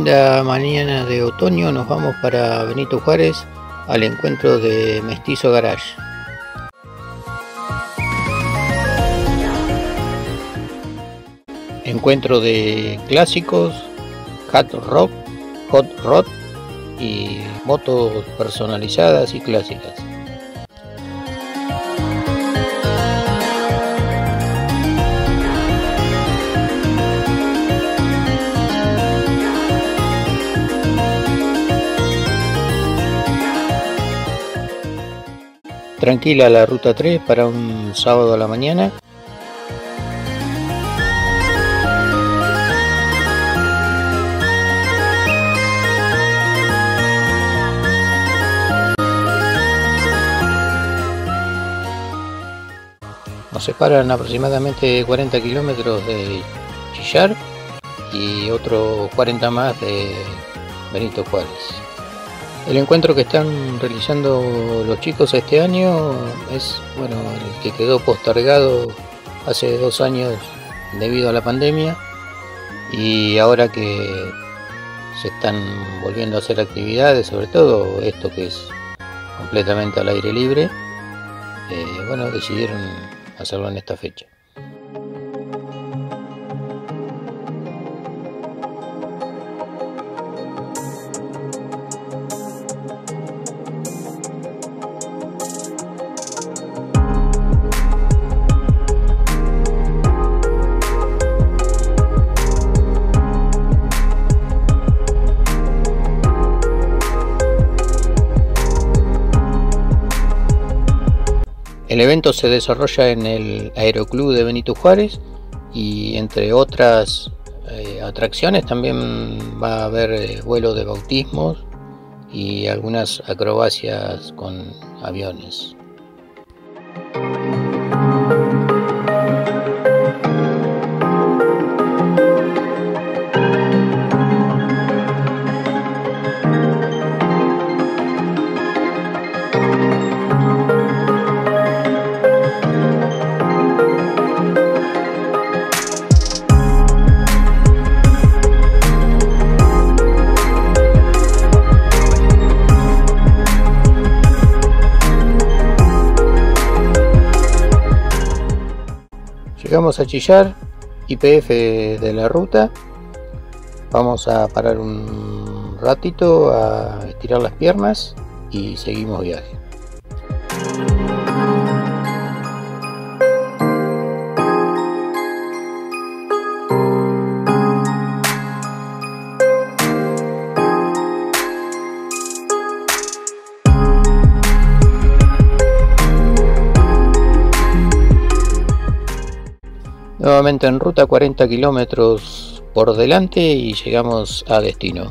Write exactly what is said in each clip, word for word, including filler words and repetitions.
linda mañana de otoño nos vamos para Benito Juárez al encuentro de Mestizo Garage. Encuentro de clásicos, hard rock, hot rod y motos personalizadas y clásicas. Tranquila la ruta tres para un sábado a la mañana. Nos separan aproximadamente cuarenta kilómetros de Chillar y otros cuarenta más de Benito Juárez. El encuentro que están realizando los chicos este año es, bueno, el que quedó postergado hace dos años debido a la pandemia, y ahora que se están volviendo a hacer actividades, sobre todo esto que es completamente al aire libre, eh, bueno, decidieron hacerlo en esta fecha. El evento se desarrolla en el Aeroclub de Benito Juárez y entre otras eh, atracciones también va a haber eh, vuelo de bautismos y algunas acrobacias con aviones. Llegamos a Chillar, I P F de la ruta. Vamos a parar un ratito a estirar las piernas y seguimos viaje. Nuevamente en ruta, cuarenta kilómetros por delante y llegamos a destino.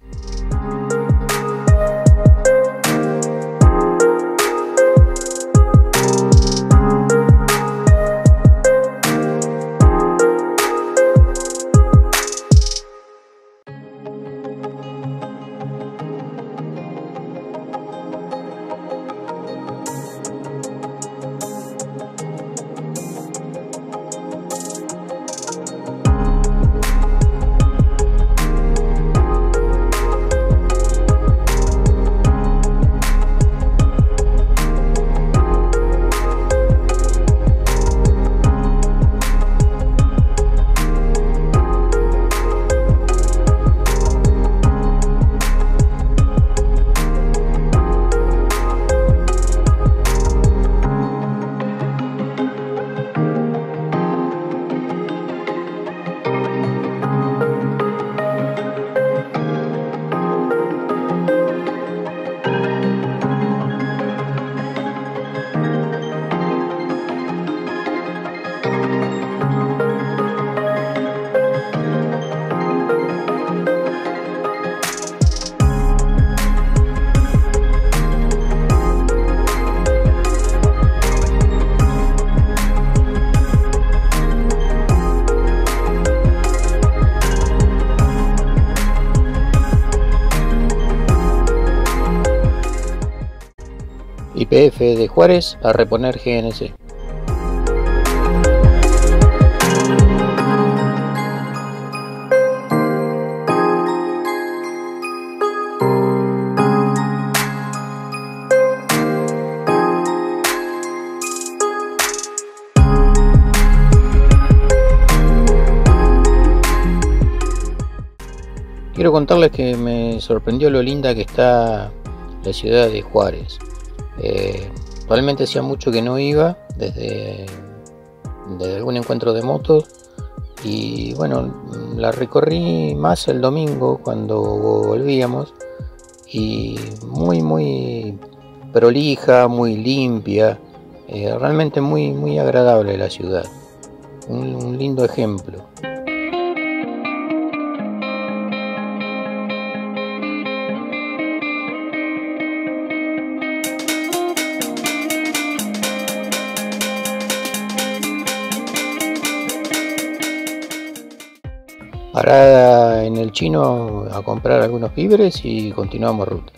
Y P F de Juárez a reponer G N C. Quiero contarles que me sorprendió lo linda que está la ciudad de Juárez. Eh, realmente hacía mucho que no iba, desde, desde algún encuentro de motos, y bueno, la recorrí más el domingo cuando volvíamos, y muy muy prolija, muy limpia, eh, realmente muy muy agradable la ciudad, un, un lindo ejemplo. Parada en el Chino a comprar algunos víveres y continuamos ruta.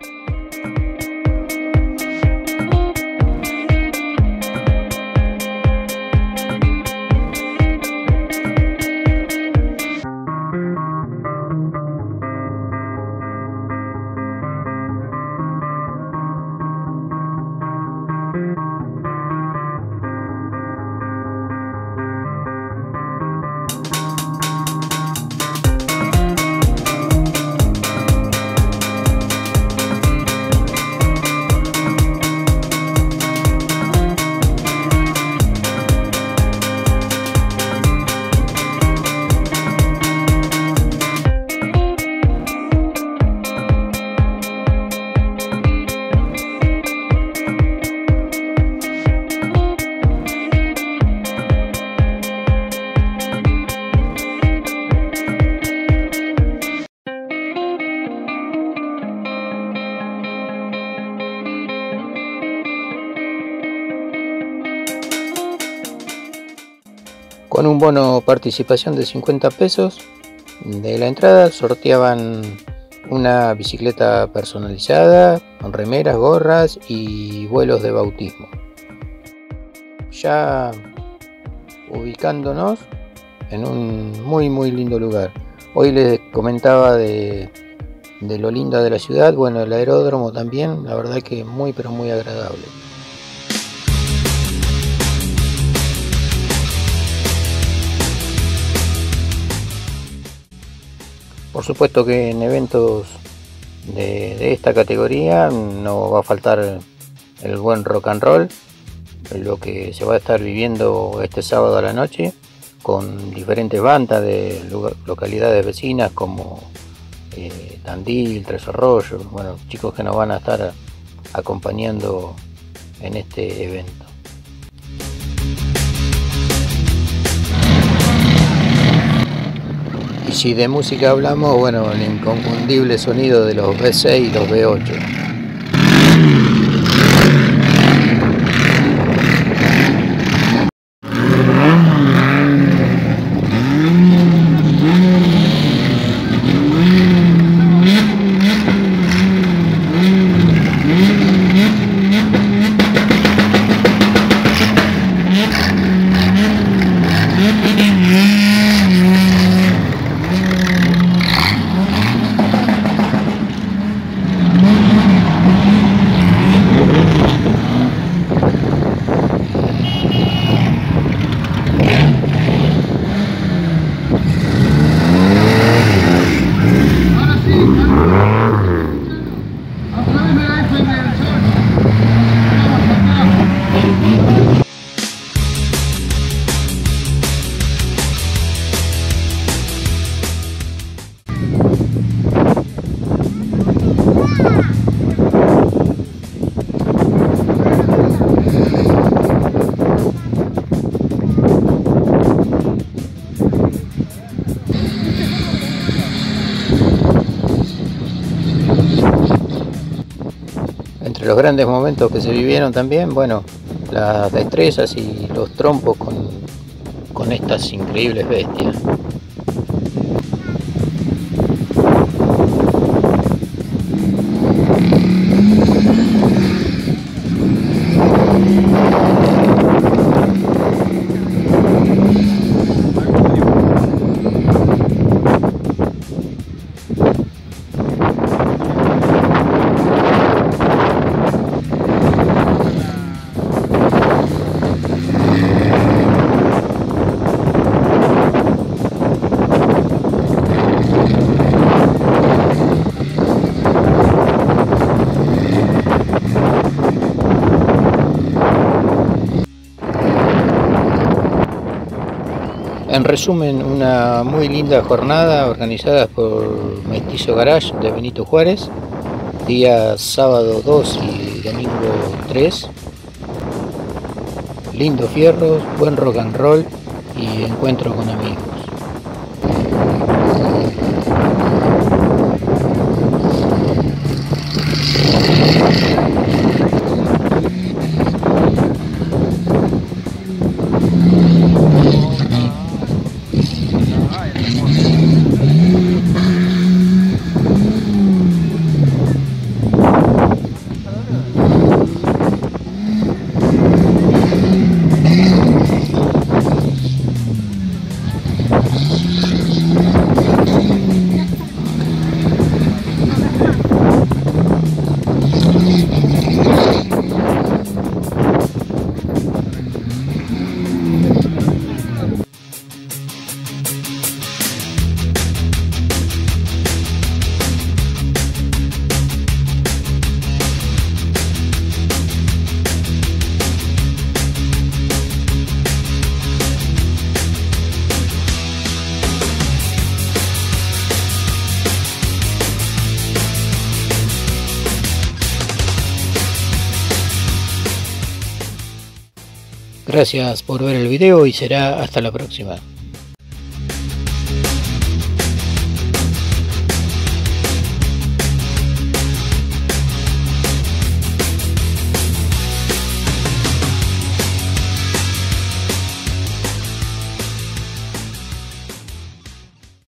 Con un bono participación de cincuenta pesos de la entrada sorteaban una bicicleta personalizada, con remeras, gorras y vuelos de bautismo. Ya ubicándonos en un muy muy lindo lugar. Hoy les comentaba de, de lo linda de la ciudad. Bueno, el aeródromo también, la verdad que muy pero muy agradable. Por supuesto que en eventos de, de esta categoría no va a faltar el buen rock and roll, lo que se va a estar viviendo este sábado a la noche con diferentes bandas de localidades vecinas como eh, Tandil, Tres Arroyos, bueno, chicos que nos van a estar acompañando en este evento. Y si de música hablamos, bueno, el inconfundible sonido de los V seis y los V ocho. Entre los grandes momentos que se vivieron también, bueno, las destrezas y los trompos con, con estas increíbles bestias. En resumen, una muy linda jornada organizada por Mestizo Garage de Benito Juárez, día sábado dos y domingo tres. Lindo fierro, buen rock and roll y encuentro con amigos. Gracias por ver el video y será hasta la próxima.